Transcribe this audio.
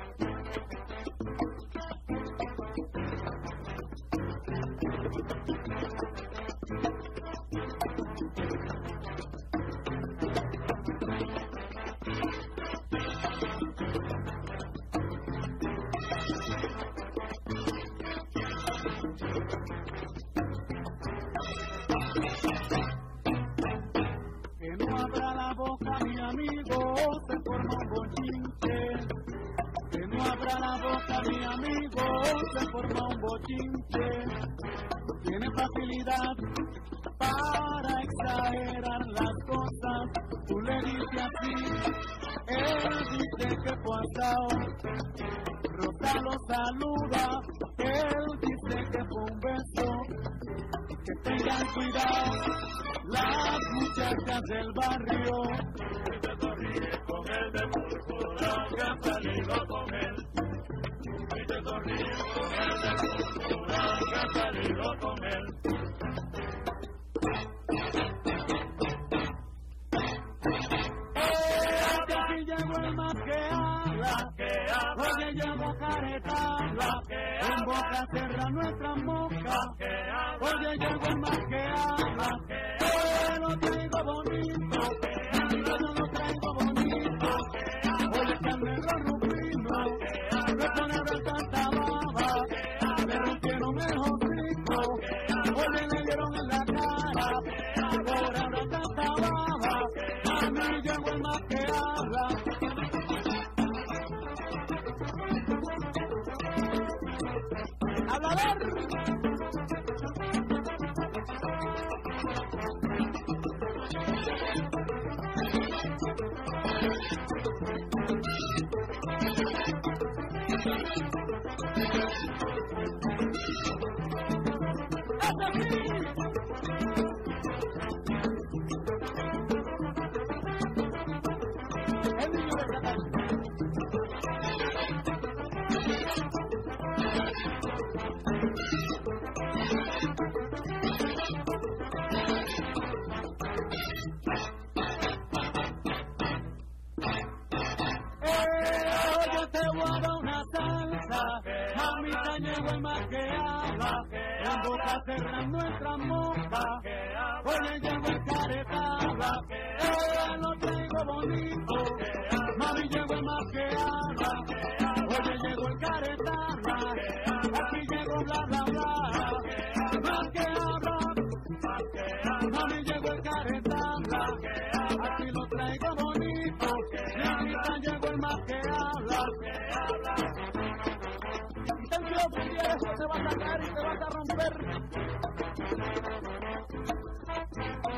Tiene facilidad para exagerar las cosas. Tú le dices así, él dice que pasado. Rosa lo saluda, él dice que fue un beso. Que tengan cuidado las muchachas del barrio. Que te ríes con él de púrpura, que has salido con él. Que te ríes con él de púrpura, que has salido con él. Aquí llegó el más que habla, oye llegó caretala, en boca cerra nuestra moca, oye llegó el más que habla, yo lo traigo bonito, yo lo traigo bonito, oye que me lo rubino, me pone de tanta baba, le rompieron el hocico, oye le dieron en la cara, por ahora tanta baba, a mí llegó el más que habla. ¡Hablador! El niño de Satán. Yo te voy a dar una salsa, mamita llegó el más que habla, en boca cerran nuestra moca, oye llegó el caretala, lo traigo bonito, mami llegó el más que habla, oye llegó el caretala, aquí llegó bla bla bla, más que habla, mami llegó el caretala, aquí lo traigo bonito, y ahorita llegó el más que habla. Y tranquilo que un día eso te vas a caer y te vas a romper.